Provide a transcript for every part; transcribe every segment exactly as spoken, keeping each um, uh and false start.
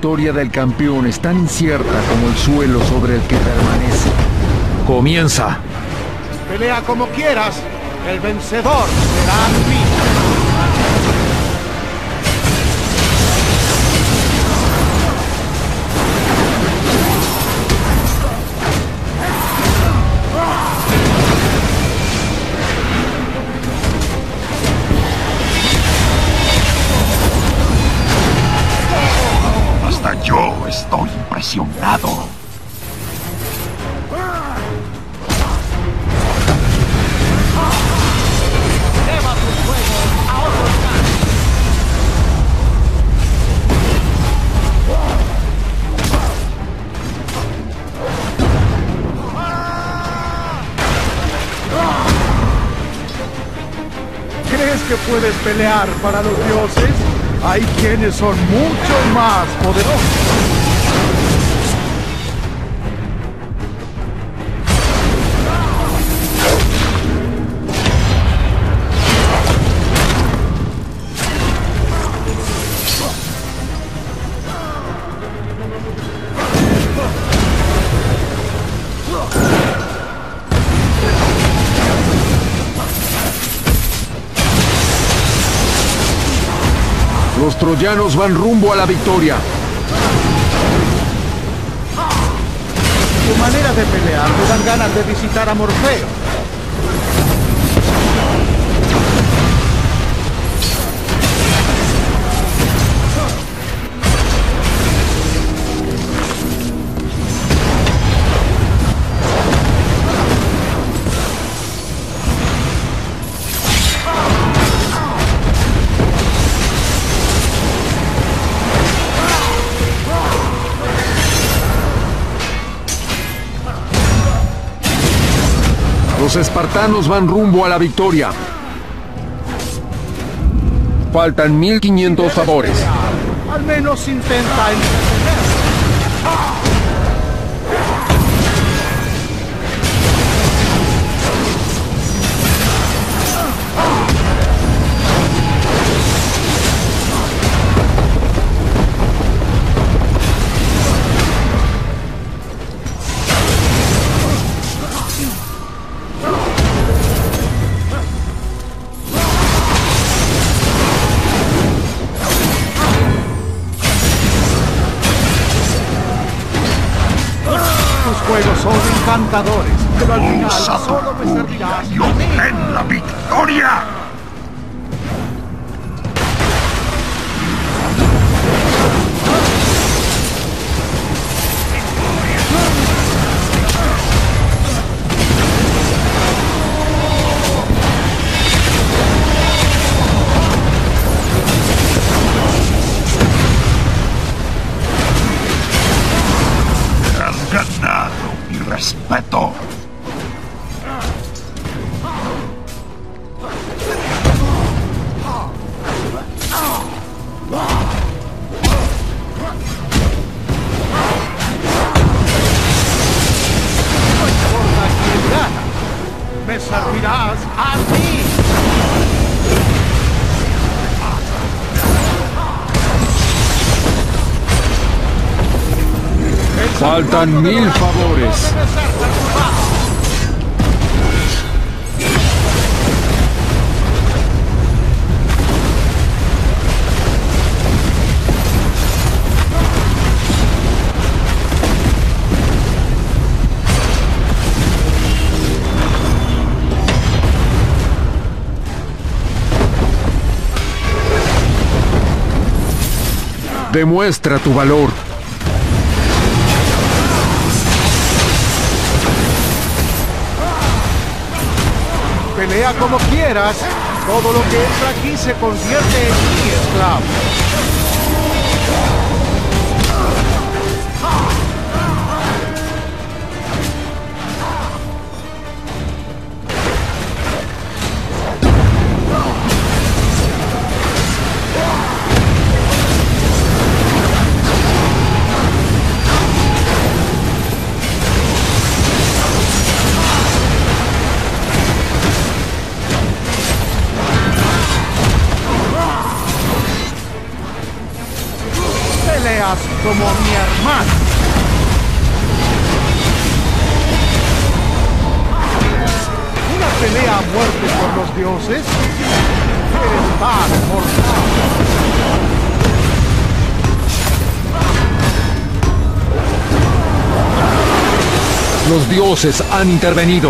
victoria del campeón es tan incierta como el suelo sobre el que permanece. Comienza. Pelea como quieras. El vencedor será mí. Hasta yo estoy impresionado. ¿Crees que puedes pelear para los dioses? Hay quienes son mucho más poderosos. Los troyanos van rumbo a la victoria. Tu manera de pelear me dan ganas de visitar a Morfeo. Los espartanos van rumbo a la victoria. Faltan mil quinientos favores. Al menos intenta entretener. Juegos son encantadores, pero al final solo me servirás ¡Yo en la victoria! Has ganado mi respeto. Me servirás a mí. Faltan mil favores. Demuestra tu valor. Pelea como quieras. Todo lo que entra aquí se convierte en mi esclavo. como mi hermano. ¿Una pelea a muerte por los dioses? Eres tan mortal. Los dioses han intervenido.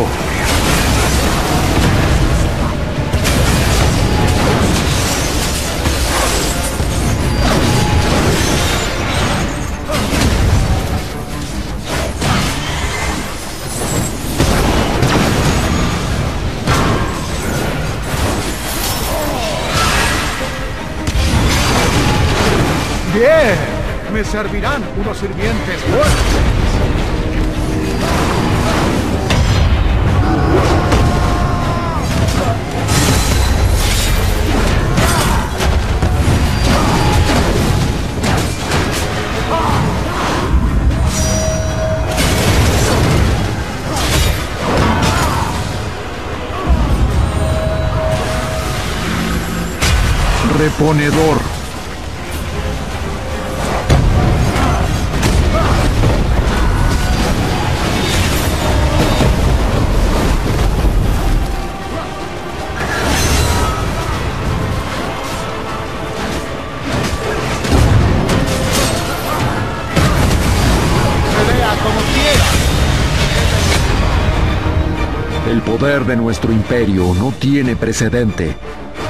Bien, me servirán unos sirvientes fuertes. Reponedor. Pelea como quieras. El poder de nuestro imperio no tiene precedente.